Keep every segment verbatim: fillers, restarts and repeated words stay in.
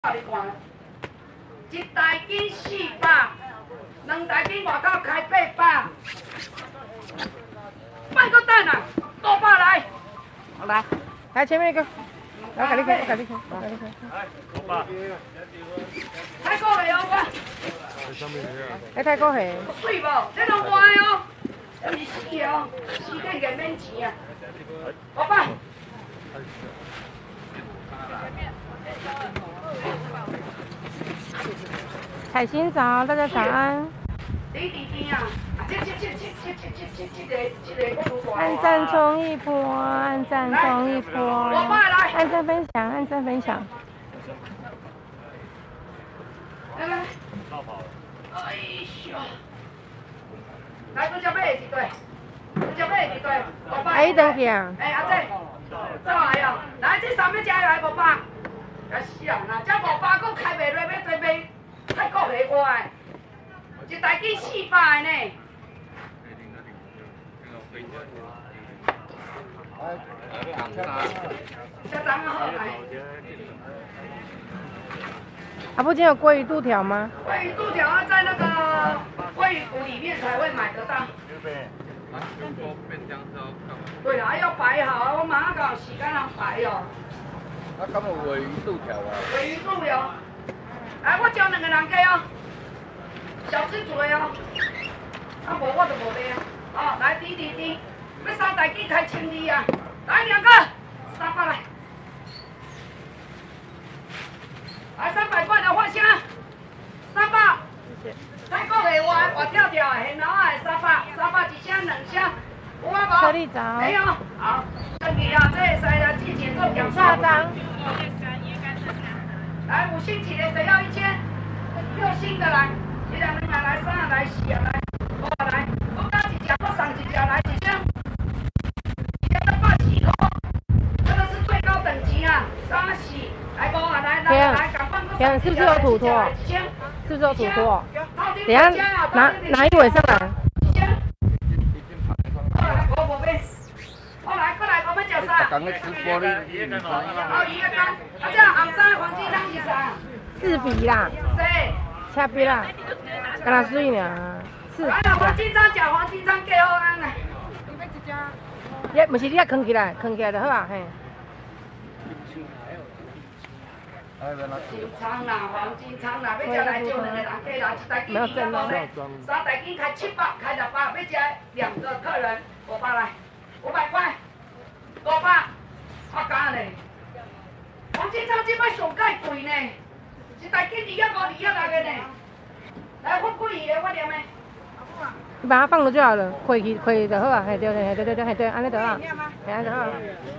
你看，一台机四百，两台机外口开八百，卖个蛋啊，五百来。 来，来前面一个，来，给你开，我给你开，我给你开。 来，五百。 太高了哦，我。 哎，太高嘿。 水无，这拢歪哦，这是死哦，死个个免钱啊。五百。 海星早，大家早安。 滴滴滴啊！这这这这这这这这个这个我按赞冲一波，按赞冲一波，按赞分享，按赞分享。 来来。哎呦！来，我只买一对，我只买一对，五百。 哎，等下。 哎，阿姐，走来哦！来，这三要加来五百。啊是啊，那这五百佫开袂落，要做买泰国的我的，一台机四百呢。这张好来。 阿布今天有鲑鱼肚条吗？ 鲑鱼肚条要在那个鲑鱼骨里面才会买得到。对啦，要摆好啊！我马上搞时间通摆哦。 啊，敢有鲔鱼肚条啊？ 鲔鱼肚条，来，我招两个人家哦，小吃做的哦。啊，无我就无买啊。哦，来，滴滴滴，要三台机开千二啊！来两个，三百来。来三百块的花虾，三百。谢谢。泰国的活活跳跳的，现捞的三百，三百一箱两箱，有啊无？ 车力早。 没有。好，登记啊，这会使来季节做检查。 下张。 来五星级的谁要一千？六星的来，一两两来来，三啊来，四啊来，五啊来，我加一只，我送一只来一箱，一箱要八几块，这个是最高等级啊，三四，来五啊来来来，赶快给我送一只， 是不是有土托？是不是有土托？等下拿拿一尾上来。 过来，我无买。过来过来，我们叫啥？ 讲个直播哩， 好，一个干，啊这样红衫黄金汤是啥？ 四比啦。 谁？ 恰比啦，干那水呢？四比啦。黄金汤吃黄金汤几好安啊？ 也不是你要扛起来，扛起来就好啊，嘿。 金仓啦，黄金仓啦，要吃来就两个人过来，一台机二百五嘞，三台机开七百，开六百，要吃两个客人五百来，五百块，五百，我加嘞。黄金仓这摆上介贵呢，一台机二百五、二百六个呢。来，我贵的，我念的。 你把它放了就好了，开去开就好啊，嘿对对对对对对对，安尼就好，嘿安就好。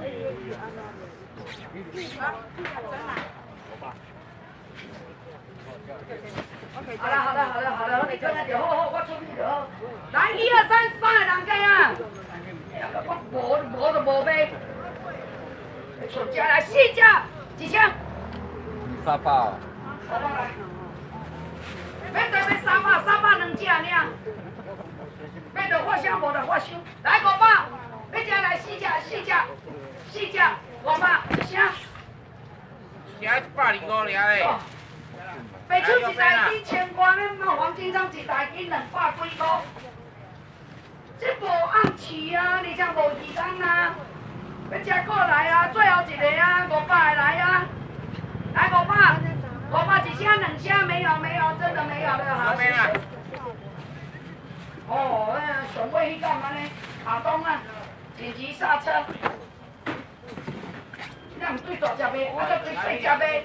好了好了好了好了，你看看就好好，我出去就好。来，一二三，三个人计啊！我无无就无买。出只来四只，一箱。 三百哦。 五百来。要得要三百，三百两只尔。要得我想，无得我想。来五百，要只来四只，四只，四只，五百一箱。 只一百二五尔嘞。 白手一台机千块，恁黄金仓一台机两百几块，这无按市啊，而且无时间啊。要吃过来啊，最后一个啊，五百来啊，来五百，五百一箱两箱没有没有，真的没有了，好谢谢。哦，那上尾去干嘛呢？下东啊，紧急刹车。咱唔对大只卖，啊，再对细只卖。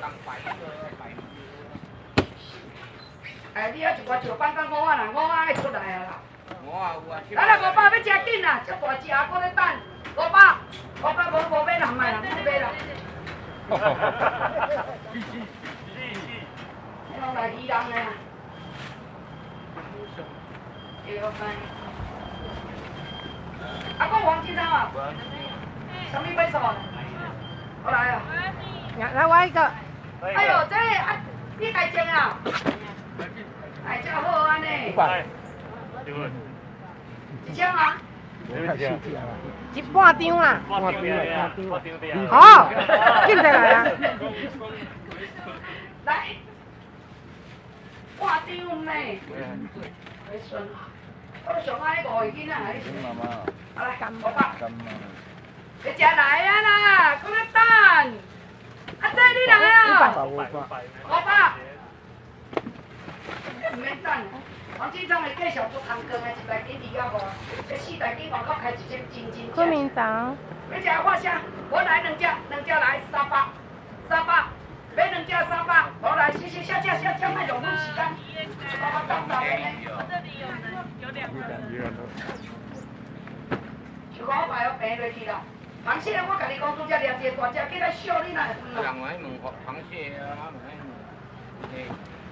哎，你要一块石板到五啊啦，五啊爱出来啊啦。 五啊有啊。 来啦，五百要吃紧啦，这大只还搁咧等。五百，五百无无买人买人，不买啦。哈哈哈哈哈哈！是是是是。你拢来鱼人的啊？对个番。啊，讲黄金汤啊？什么买错？我来啊。 来我一个。 哎呦，这啊，你家种啊？哎，这好安尼。 五百。 一箱啊？ 一半张啦。 半张的啊，半张的啊。 好，进来来啊。 来，半张呢。没顺啊，我上爱五个囡仔，你是？好来，五百。你食来啊啦，搁咧等。啊，这你来啊？五百。五百。唔免等。黄金章的继续做汤羹的，一台机二百五，这四台机外口开一只真真昆明早。 要食画虾，我来两只，两只来三百，三百，买两只三百，我来谢谢下架下架，卖浪费时间。我等等咧。这里有人有两个人。就我排要平落去啦。螃蟹我甲你讲，拄则掠一个大只，叫来烧你哪会分啊？人来问螃蟹啊，问。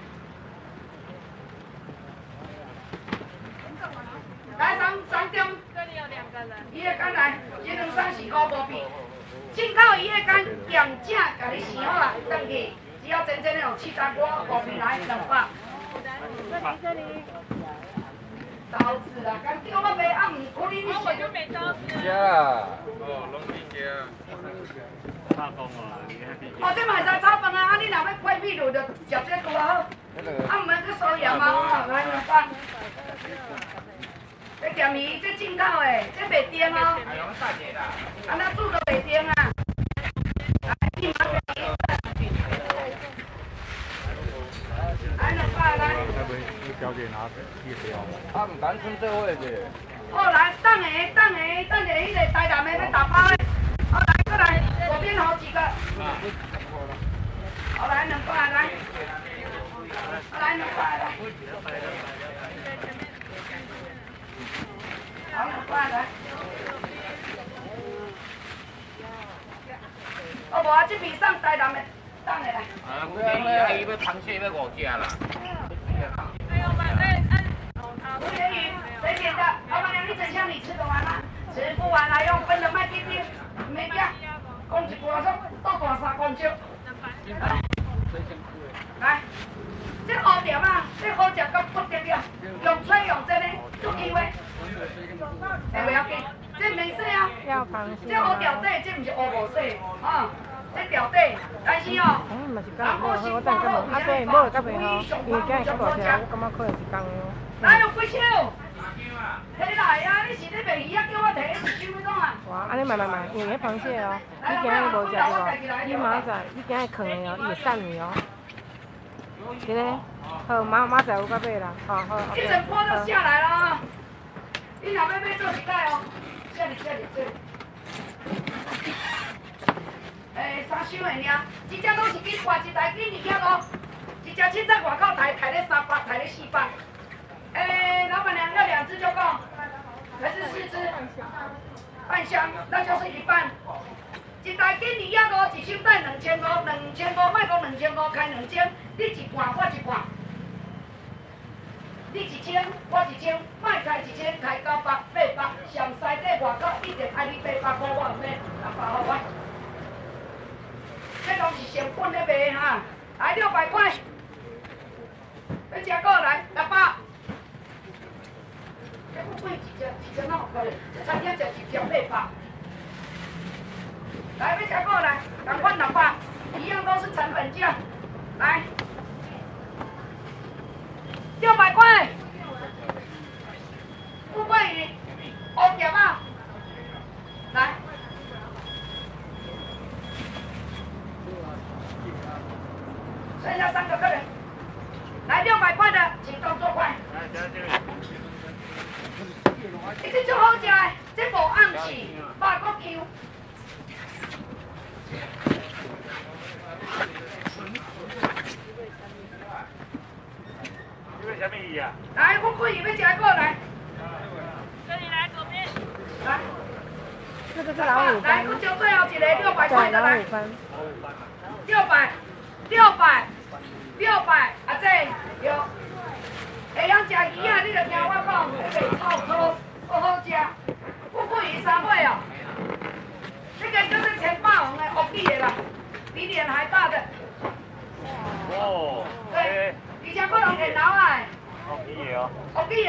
来三三点，这里有两个人。一夜干来，一两三四五无变。进口一夜干养价，甲你想好啊，登去，只要真正那种七十五五片来两百。这里这里。刀子啦，干丢我卖啊，唔可以你我就没刀子。呀。哦，拢是家。炒饭啊，哦，这嘛是炒饭啊，啊你若要配米露，就食这个好。啊，唔免去收盐啊，来两百。这咸鱼这进口的，这袂甜哦。安那煮都袂甜啊。来，一毛钱。来两百来。啊，唔敢剩这位的。好来，等下等下等下，迄个台南的要打包的。好来，过来，左边好几个。好来两百来。来两百来。好，两百来。哦，无啊，这边送台南的，送下来。啊，我建议啊，伊要螃蟹要五只啦。哎呦，妈，哎哎。吴元宇，谁点的？老板娘，你整箱你吃得完吗？吃不完来用分的卖给你，没价。讲一句话说，倒大三公尺。来，这乌条啊，这好食到不得了，用吹用真的，足优的。哎，不要紧，这没洗啊。这乌条底，这不是乌无洗，啊，这条底，但是哦，南部是光肉，啊对，无较袂好，因为今日较大只，我感觉可能是公的。哪有几手？摕来啊！你是咧卖鱼啊？叫我摕一手哪啊？哇，安尼慢慢慢，因为迄螃蟹哦，你今日无食对无？你明仔载，你今日放的哦，伊会散去哦。这个，好，明明仔有到尾啦，好好。一整波都下来了啊！你若要买做一袋哦，这里这里这里。诶，三箱的尔，一只拢是去挂一台去二百五，一只凊彩外口抬抬咧三百，抬咧四百。诶，老板娘要两只就够，还是四只？半箱，那就是一半。一台斤二百五，一箱带两千五，两千五，卖讲两千五开两千，你一半我一半。你一千，我一千，卖开一千，开九百、八百，上西底外口一直开你八百块，我唔免六百好我。这拢是成本咧卖哈，来六百块，要吃过来六百。这不贵几只，几只那么可怜，这餐厅就一条八百。来，要吃过来，赶快六百，一样都是成本价，来。六百块，富贵鱼，乌条啊，来，剩下三个客人，来六百块的，请动作快。一只最好食的，这无暗气，肉骨 Q。什么鱼啊？来，我可以要吃过来。这里来左边。来。这个是老五来，我就最后一个六百块的来。六百，六百，六百，啊这有。会晓食鱼啊，你就听我讲，袂臭臭，好好食。富贵鱼三尾哦。这个就是全霸王的乌鸡的啦，比脸还大的。哦。对。以前我拢电脑啊。乌鸡的哦。乌鸡的。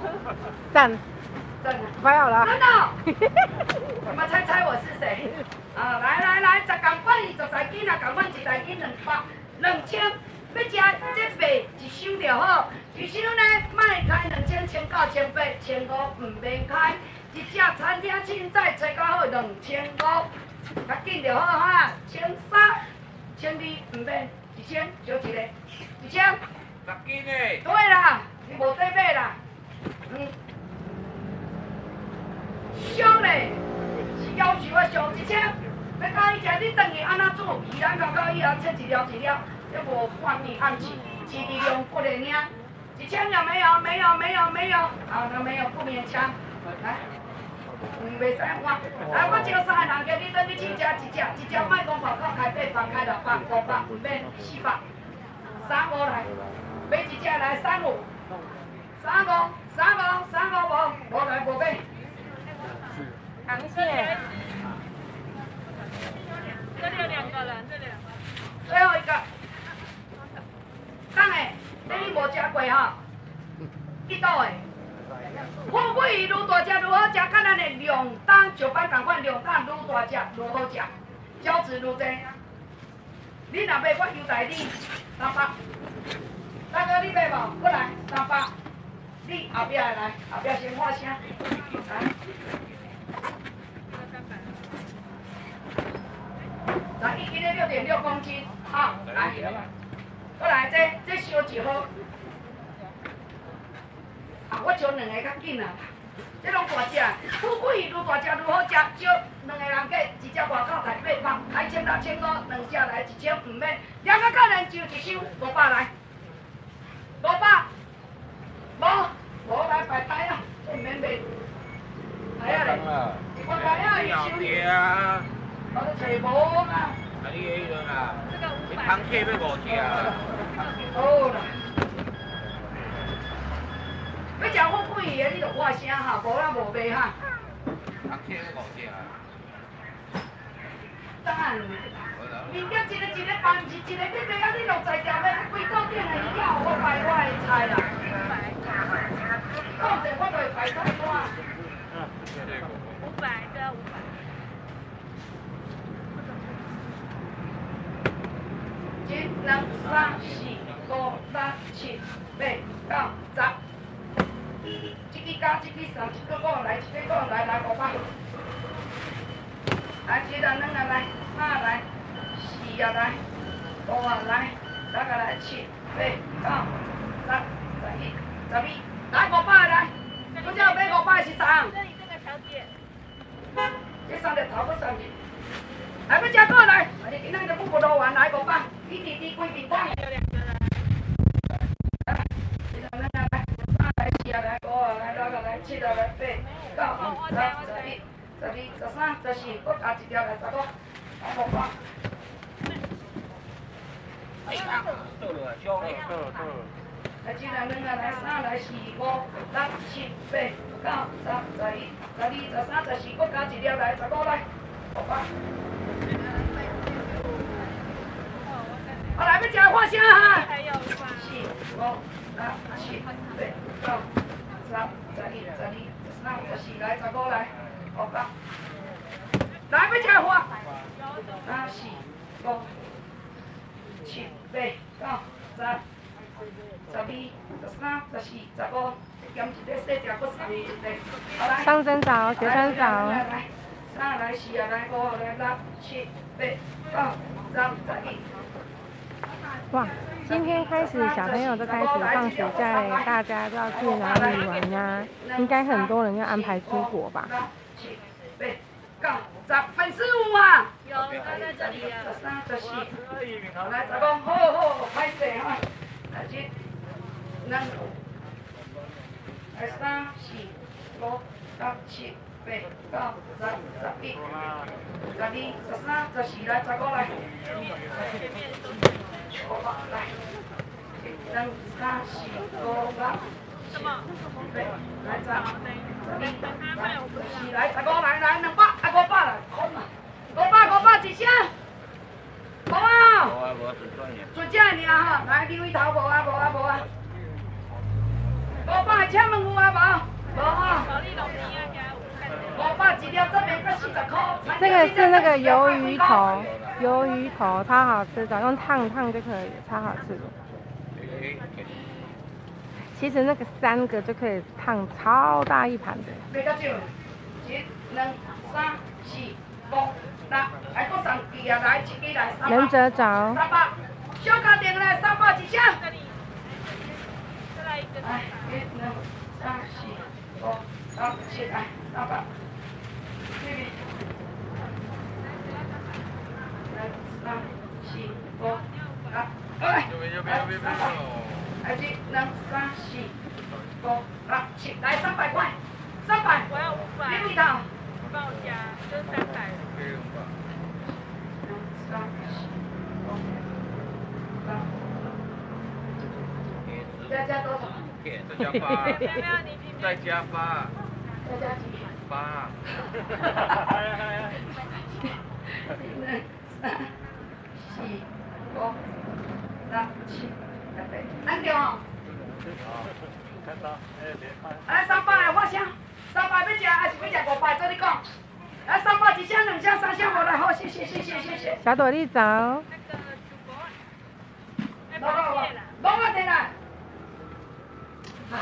赞。 真的。 快好了。 真的。你们猜猜我是谁？ 啊，来来来，十共款是十台斤啊，共款一台斤两百两千，要食这卖一箱就好，一箱呢卖开两千、千九、千八、千五唔免开，一只餐厅凊彩找较好两千五，较紧就好哈，千三、千二唔免，一千少一个，一千。 十斤诶。 对啦，你无得买啦，嗯，俗嘞，是要求我俗一千。 要到伊食，你等于安怎做？鱼蛋糕到以后切一条一条，也无半面暗起，只利用不能领。一千有没有？没有，没有，没有。好，那没有不勉强。来，嗯，袂使我。来，我招三个人叫你等去请食一只，一只卖讲跑到开八百，开六百、五百，唔免四百。三五来，买一只来三五，三五，三五，三五无，无来无买。 螃蟹。 这里有两个人，这里两个。 最后一个，当诶，这你无食过吼？一道诶，富贵鱼愈大只愈好食，甲咱诶量担石斑同款，量担愈大只愈好食，胶质愈多。你若买，我优待你三百。大哥，你买无？过来三百。你后壁来，后壁先发声。来。 咱一斤的六点六公斤，好，来，过来这这烧一号，啊，我烧两个较紧啊，这拢大只，富贵鱼愈大只愈好食，烧两个人计，一只外口台八百，开千六千五，两只来一千唔免，两个客人就一箱五百来，五百，无无来排台啊，唔免卖，台啊咧，我台啊一箱。 我都找无嘛。 啊，你迄个啦，你螃蟹要五只啊。 好啦。要食富贵鱼的，你就话声哈，无咱无卖哈。 螃蟹要五只啊。 当然，人家一个一个办，是一个你卖啊，你六十条要几道店的鱼啊，我摆我的菜啦。讲者我就会摆菜单。 五百，对啊，五百。 一、两、三、四、五、六、七、八、九、十。这个加这个三，这个五来，这个五来来五百。来，一来、两来来，三来，四啊来，五啊来，六啊来，七、八、九、十、十一、十二，来五百来。我这买五百是啥？ 这里这个小姐。 这三个头不上去。来，要吃过来，你今天就不不多玩，来五百。 一滴滴贵饼汤， 有两个人。 来，一来来来，三来四来五来六来七来八九十十一十二十三十四，搁加一条来十五，来五百。 哎呀，倒落来，烧嘞。 来一来两来三来四五六七八九十十一十二十三十四，搁加一条来十五来五百。 好来，要食花生哈。 还有四、五、六、七、八、九、十、十一、十二、十三、十四，来十五来，五百。来，要食花。三、四、五、七、八、九、十、十二、十三、十四、十五，减一个小条，搁送伊一个。好来。 上针早，学生早。 来来，三来四来五来六七八九十十一。 哇，今天开始小朋友都开始放暑假嘞，大家都要去哪里玩呀？应该很多人要安排出国吧？ 七、八、九、十，粉丝有啊？ 有，他在这里啊。 十三、十四，来，十五，好好，歹势哈，来一、两，来三、四、五、六、七、八、九、十、十一、十二、十三、十四，来十五来。 五百来，一、两、三、四、五、六、七、八，来十、十二、十四，来十五来来两百，啊五百来，空啊，五百五百一箱，无啊， 无啊无纯专业。 纯正尔哈，来二位头无啊无啊无啊，五百请问有啊无？无啊。 保利龙皮啊，加五块钱。 五百一条，这边个四十块。 这个是那个鱿鱼头，鱿鱼头超好吃的，用烫烫就可以，超好吃的。其实那个三个就可以烫超大一盘的。 买到少，一、两、三、四、五、六，来搁上几啊？来，一支来三百。 忍者找。 三百，小家电来三百一箱。 再来一个。 来，一、两、三、四、五、六、七，来三百。这边。两、三、四、五、六，来，来，三百。来，一、两、三、四、五、六、七，来三百块，三百。 我要五百。 你味道？ 帮我加，就是三百。 三、四、五、六。再加多少？ 再加八。再加八。 再加几？ 八。 一、二、三、四、五、六、七。安掉哦。来三百来我箱，三百要吃还是要吃五百？做你讲。来三百一箱、两箱、三箱，我来好，谢谢谢谢谢谢。 小朵莉找。 那个猪骨，哎，螃蟹啦。 拢我进来。唉。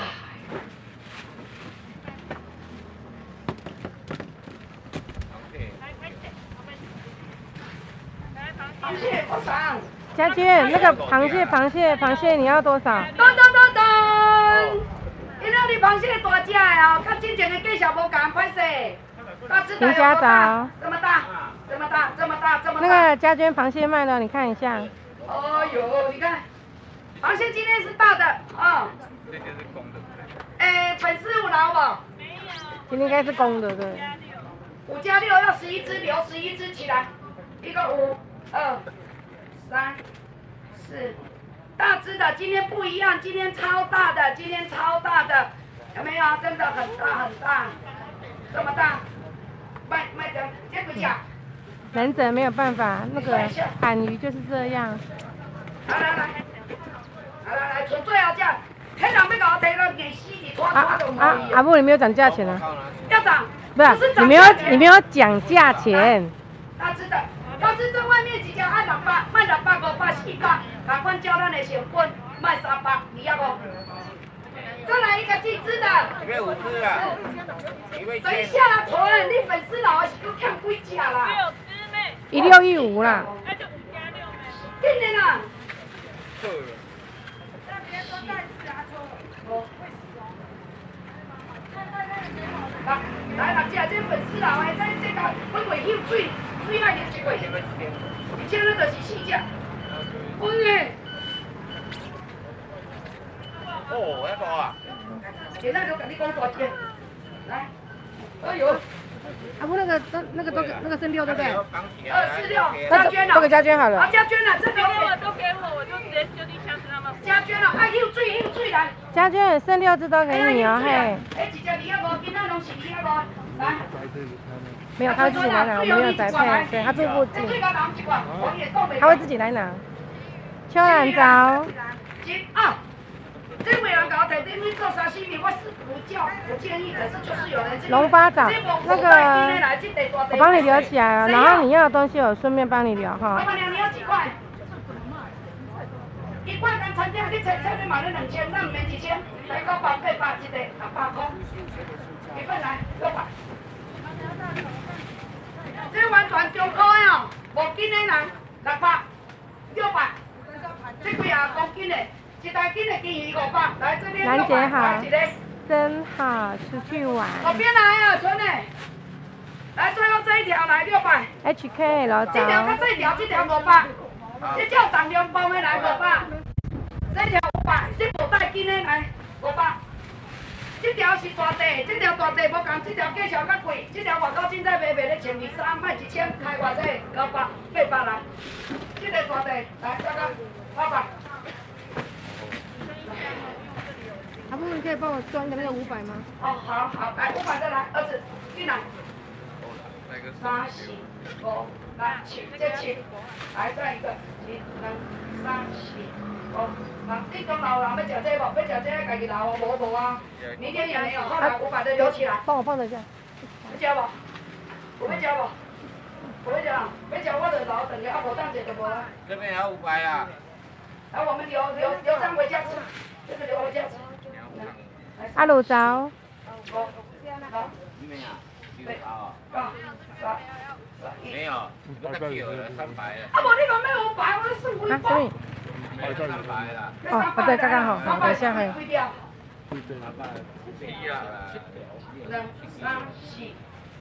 螃蟹我上。 家娟，那个螃蟹，螃蟹，螃蟹，你要多少？ 咚咚咚咚！今仔日螃蟹大只的哦，跟之前的介绍无共，歹势。大只的有多大？这么大，这么大，这么大，这么大。 那个家娟螃蟹卖了，你看一下。 哦呦，你看，螃蟹今天是大的啊。 这就是公的。 哎，粉丝有拿不？ 没有。 今天应该是公的，对。 五加六要十一只，留十一只起来，一个五二。三、四，大只的今天不一样，今天超大的，今天超大的，有没有？真的很大很大，这么大，卖卖的这个价。 忍者没有办法，那个喊鱼就是这样。 来来来，来来来，纯最后价，黑人要给我提到廿四二拖拖都啊啊！阿布，你没有讲价钱啊？ 要涨， 不是，你没有你没有讲价钱。 大只的。要是这外面一条按六百，卖六百五百四百，赶快交咱的成本，卖三百，你要不？再来一个几只的？ 一位五只啊。 等一下，纯，你粉丝老是够欠几只啦？ 六只妹。 一六一五啦。 那就五加六妹。 今年啊。 对。 那别说带子啊，纯。来来，六只这粉丝老的，这这个本会秀水。水爱啉一过，而且那就是四只，稳的。 哦，那个啊。 现在就跟你讲大只，来，哎呦， 阿布那个那那个都那个是六对不对？ 二四六，家娟了。 这个家娟好了。 啊，家娟了，这个我都给我，我就直接就地箱子他们。 家娟了，啊，秀水秀水来。 家娟剩六只都给你哦，嘿。 哎，一只二啊五，其他拢是二啊五，来。 没有，他会自己来拿，我们没有宅配，对他住附近，他会自己来拿。秋兰早。 啊，这位人给我提点，你做沙西米，我是不叫不建议，可是就是有人。 龙巴掌，那个我帮你留起来哦，然后你要的东西我顺便帮你留哈。 老板娘，你要几块？一块跟餐厅你切切你买了两千，那唔免一千，来个八百八一个六百块，一份来六百。这完全中高哦，无斤的人六百、六百，这几啊公斤的，一大斤的金鱼五百，来这边六百，来一个， 真好，出去玩。 左边来啊，纯的，来最后这一条来六百。 H K 老早。 这条跟这条，这条五百，这叫重量磅的来五百，这条五百，这无带斤的来五百。这条是大地，这条大地无共，这条介绍较贵，这条外口凊彩卖卖咧千二三，卖一千，开偌济六百八百来。这个大地来，这个八百。 阿布，你可以帮我装个那个五百吗？ 哦，好好，来五百再来，儿子进来。三四五六七，这七，来再一个，一、两、三、四、五。啊，你中老人要吃这无？要吃这家己留哦，无无啊。明天也没有，后来我把它留起来。 帮我放着一下。 要吃无？有要食无？有要食啊？要食我就留等下，啊无当者就无啦。 这边还有五百啊。 啊，我们留留留张回家吃，这个留回家吃。 啊，卤糟。 好，好。 没有，对啊。 啊，来。 没有，那个酒了，三百了。 啊，无你讲要五百，我算几啊， 包？ 所以。 没有三百啦。 哦，不对，刚刚好，好，等一下还有。 几条？ 七啊。 两、三、四、